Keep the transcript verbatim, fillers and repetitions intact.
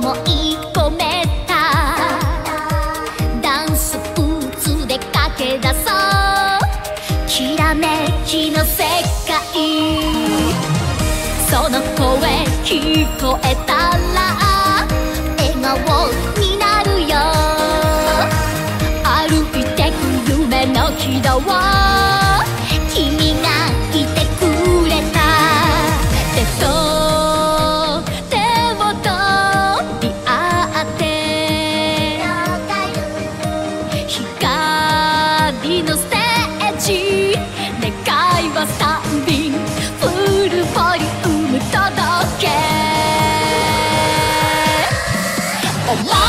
思い込めたダンスブーツで駆け出そうきらめきの世界その声聞こえたら笑顔になるよ歩いてく夢の軌道を君がいてくれた手と手を取り合って光のステージ願いは三便フルボリューム届け思